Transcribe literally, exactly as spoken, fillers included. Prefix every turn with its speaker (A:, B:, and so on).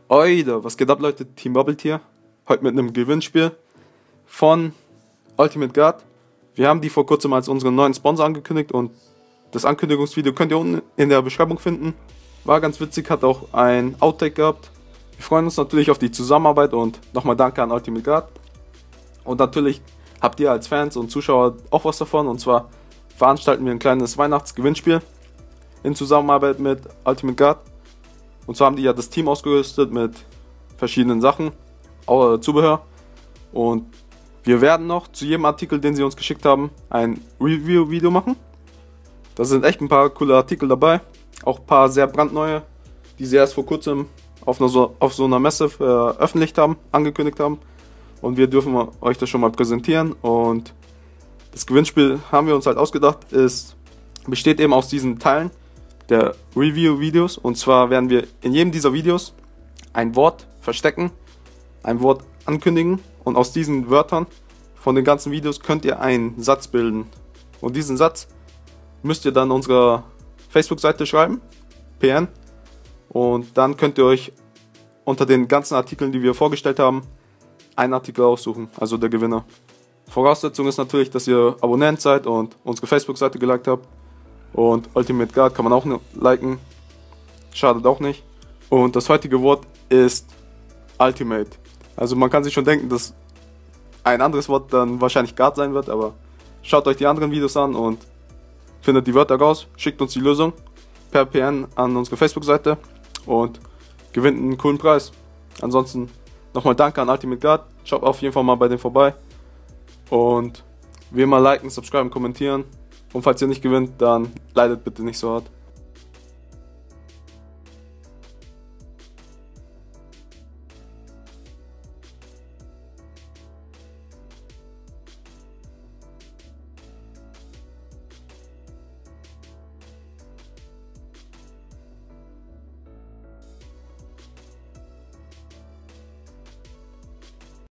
A: Oida, was geht ab, Leute? Team Bubble hier. Heute mit einem Gewinnspiel von Ultimate Guard. Wir haben die vor kurzem als unseren neuen Sponsor angekündigt und das Ankündigungsvideo könnt ihr unten in der Beschreibung finden. War ganz witzig, hat auch ein Outtake gehabt. Wir freuen uns natürlich auf die Zusammenarbeit und nochmal danke an Ultimate Guard. Und natürlich habt ihr als Fans und Zuschauer auch was davon, und zwar veranstalten wir ein kleines Weihnachtsgewinnspiel in Zusammenarbeit mit Ultimate Guard. Und zwar haben die ja das Team ausgerüstet mit verschiedenen Sachen, auch Zubehör. Und wir werden noch zu jedem Artikel, den sie uns geschickt haben, ein Review-Video machen. Da sind echt ein paar coole Artikel dabei, auch ein paar sehr brandneue, die sie erst vor kurzem auf, einer so, auf so einer Messe veröffentlicht haben, angekündigt haben. Und wir dürfen euch das schon mal präsentieren. Und das Gewinnspiel haben wir uns halt ausgedacht, ist, besteht eben aus diesen Teilen der Review-Videos. Und zwar werden wir in jedem dieser Videos ein Wort verstecken, ein Wort ankündigen, und aus diesen Wörtern von den ganzen Videos könnt ihr einen Satz bilden. Und diesen Satz müsst ihr dann unserer Facebook-Seite schreiben, P N, und dann könnt ihr euch unter den ganzen Artikeln, die wir vorgestellt haben, einen Artikel aussuchen, also der Gewinner. Voraussetzung ist natürlich, dass ihr Abonnent seid und unsere Facebook-Seite geliked habt. Und Ultimate Guard kann man auch liken, schadet auch nicht. Und das heutige Wort ist Ultimate. Also man kann sich schon denken, dass ein anderes Wort dann wahrscheinlich Guard sein wird, aber schaut euch die anderen Videos an und findet die Wörter raus, schickt uns die Lösung per P N an unsere Facebook-Seite und gewinnt einen coolen Preis. Ansonsten nochmal danke an Ultimate Guard, schaut auf jeden Fall mal bei denen vorbei und wie immer liken, subscriben, kommentieren. Und falls ihr nicht gewinnt, dann leidet bitte nicht so hart.